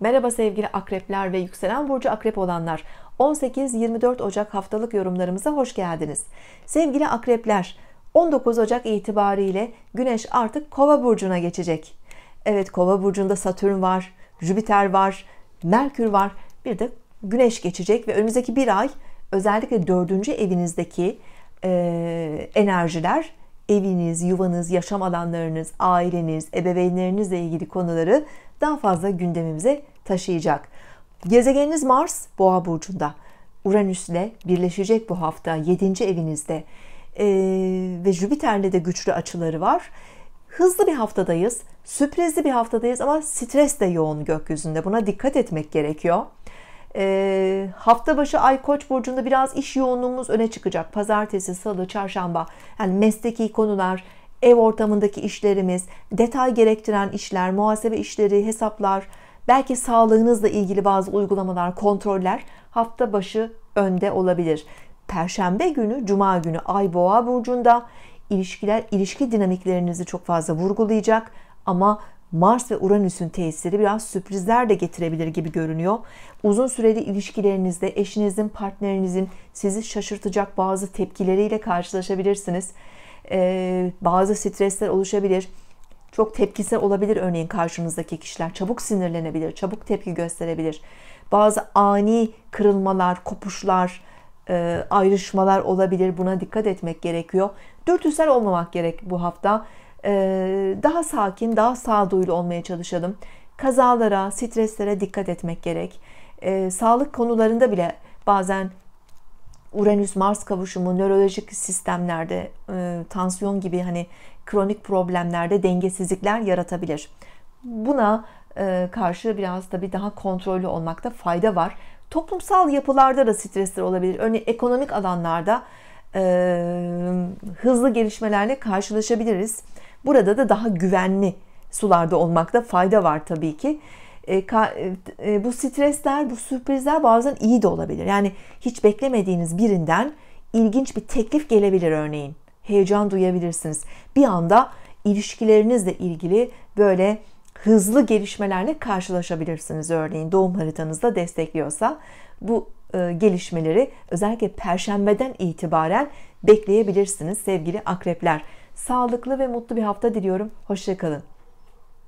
Merhaba sevgili akrepler ve yükselen burcu akrep olanlar. 18-24 Ocak haftalık yorumlarımıza hoş geldiniz. Sevgili akrepler, 19 Ocak itibariyle Güneş artık Kova burcuna geçecek. Evet, Kova burcunda Satürn var, Jüpiter var, Merkür var. Bir de Güneş geçecek ve önümüzdeki bir ay özellikle 4. evinizdeki enerjiler, eviniz, yuvanız, yaşam alanlarınız, aileniz, ebeveynlerinizle ilgili konuları daha fazla gündemimize taşıyacak. Gezegeniniz Mars Boğa burcunda, Uranüs ile birleşecek bu hafta 7. evinizde ve Jüpiter'le de güçlü açıları var. Hızlı bir haftadayız, sürprizli bir haftadayız ama stres de yoğun gökyüzünde. Buna dikkat etmek gerekiyor. Hafta başı Ay Koç burcunda biraz iş yoğunluğumuz öne çıkacak. Pazartesi, salı, çarşamba, yani mesleki konular, ev ortamındaki işlerimiz, detay gerektiren işler, muhasebe işleri, hesaplar, belki sağlığınızla ilgili bazı uygulamalar, kontroller hafta başı önde olabilir. Perşembe günü, Cuma günü Ay Boğa burcunda, ilişki dinamiklerinizi çok fazla vurgulayacak ama Mars ve Uranüs'ün tesiri biraz sürprizler de getirebilir gibi görünüyor. Uzun süreli ilişkilerinizde eşinizin, partnerinizin sizi şaşırtacak bazı tepkileriyle karşılaşabilirsiniz. Bazı stresler oluşabilir. Çok tepkisel olabilir örneğin karşınızdaki kişiler. Çabuk sinirlenebilir, çabuk tepki gösterebilir. Bazı ani kırılmalar, kopuşlar, ayrışmalar olabilir. Buna dikkat etmek gerekiyor. Dürtüsel olmamak gerek bu hafta. Daha sakin, daha sağduyulu olmaya çalışalım. Kazalara, streslere dikkat etmek gerek. Sağlık konularında bile bazen Uranüs-Mars kavuşumu nörolojik sistemlerde, tansiyon gibi hani kronik problemlerde dengesizlikler yaratabilir. Buna karşı biraz tabii daha kontrollü olmakta fayda var. Toplumsal yapılarda da stresler olabilir. Örneğin ekonomik alanlarda hızlı gelişmelerle karşılaşabiliriz. Burada da daha güvenli sularda olmakta fayda var tabii ki. Bu stresler, bu sürprizler bazen iyi de olabilir. Yani hiç beklemediğiniz birinden ilginç bir teklif gelebilir örneğin. Heyecan duyabilirsiniz. Bir anda ilişkilerinizle ilgili böyle hızlı gelişmelerle karşılaşabilirsiniz. Örneğin doğum haritanızda destekliyorsa bu gelişmeleri özellikle Perşembeden itibaren bekleyebilirsiniz sevgili akrepler. Sağlıklı ve mutlu bir hafta diliyorum. Hoşça kalın.